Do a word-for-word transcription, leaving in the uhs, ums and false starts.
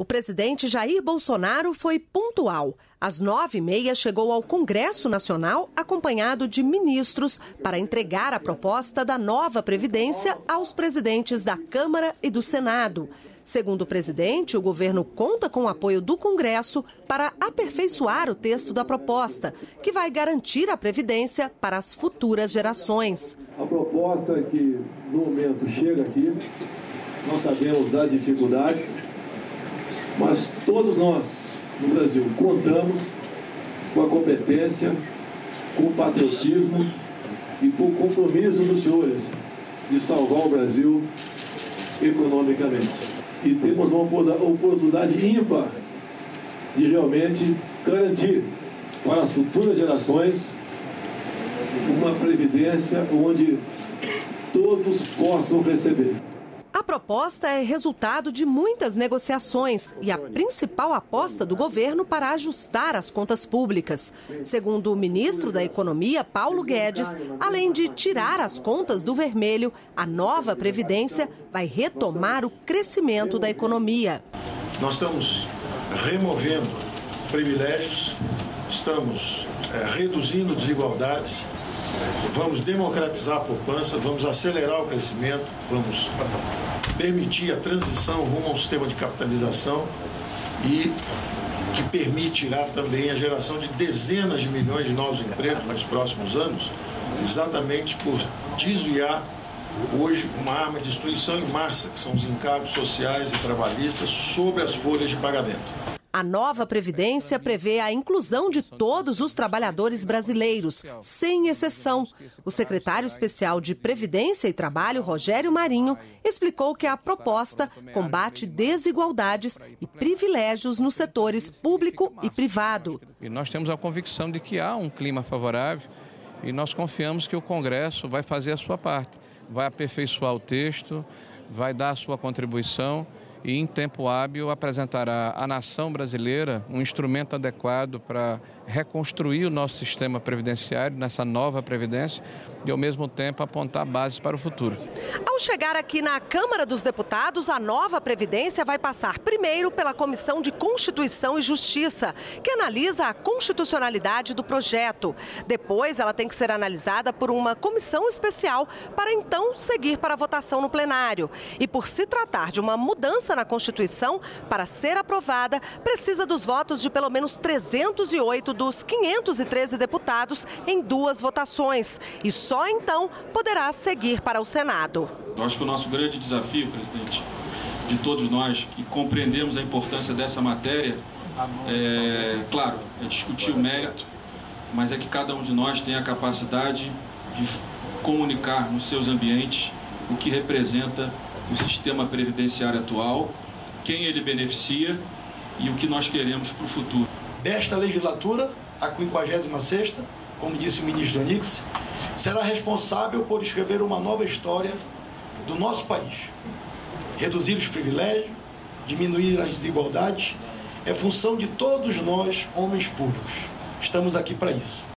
O presidente Jair Bolsonaro foi pontual. Às nove e meia chegou ao Congresso Nacional acompanhado de ministros para entregar a proposta da nova Previdência aos presidentes da Câmara e do Senado. Segundo o presidente, o governo conta com o apoio do Congresso para aperfeiçoar o texto da proposta, que vai garantir a Previdência para as futuras gerações. A proposta que, no momento, chega aqui, nós sabemos das dificuldades, mas todos nós, no Brasil, contamos com a competência, com o patriotismo e com o compromisso dos senhores de salvar o Brasil economicamente. E temos uma oportunidade ímpar de realmente garantir para as futuras gerações uma previdência onde todos possam receber. A proposta é resultado de muitas negociações e a principal aposta do governo para ajustar as contas públicas. Segundo o ministro da Economia, Paulo Guedes, além de tirar as contas do vermelho, a nova Previdência vai retomar o crescimento da economia. Nós estamos removendo privilégios, estamos é, reduzindo desigualdades, vamos democratizar a poupança, vamos acelerar o crescimento, vamos permitir a transição rumo a um sistema de capitalização e que permitirá também a geração de dezenas de milhões de novos empregos nos próximos anos, exatamente por desviar hoje uma arma de destruição em massa, que são os encargos sociais e trabalhistas, sobre as folhas de pagamento. A nova Previdência prevê a inclusão de todos os trabalhadores brasileiros, sem exceção. O secretário especial de Previdência e Trabalho, Rogério Marinho, explicou que a proposta combate desigualdades e privilégios nos setores público e privado. E nós temos a convicção de que há um clima favorável e nós confiamos que o Congresso vai fazer a sua parte, vai aperfeiçoar o texto, vai dar a sua contribuição e, em tempo hábil, apresentará à nação brasileira um instrumento adequado para reconstruir o nosso sistema previdenciário nessa nova Previdência e, ao mesmo tempo, apontar bases para o futuro. Ao chegar aqui na Câmara dos Deputados, a nova Previdência vai passar primeiro pela Comissão de Constituição e Justiça, que analisa a constitucionalidade do projeto. Depois, ela tem que ser analisada por uma comissão especial para então seguir para a votação no plenário. E por se tratar de uma mudança na Constituição, para ser aprovada, precisa dos votos de pelo menos trezentos e oito dos quinhentos e treze deputados em duas votações. E só então poderá seguir para o Senado. Eu acho que o nosso grande desafio, presidente, de todos nós que compreendemos a importância dessa matéria, é, claro, é discutir o mérito, mas é que cada um de nós tem a capacidade de comunicar nos seus ambientes o que representa o sistema previdenciário atual, quem ele beneficia e o que nós queremos para o futuro. Desta legislatura, a quinquagésima sexta, como disse o ministro Onix, será responsável por escrever uma nova história do nosso país. Reduzir os privilégios, diminuir as desigualdades, é função de todos nós, homens públicos. Estamos aqui para isso.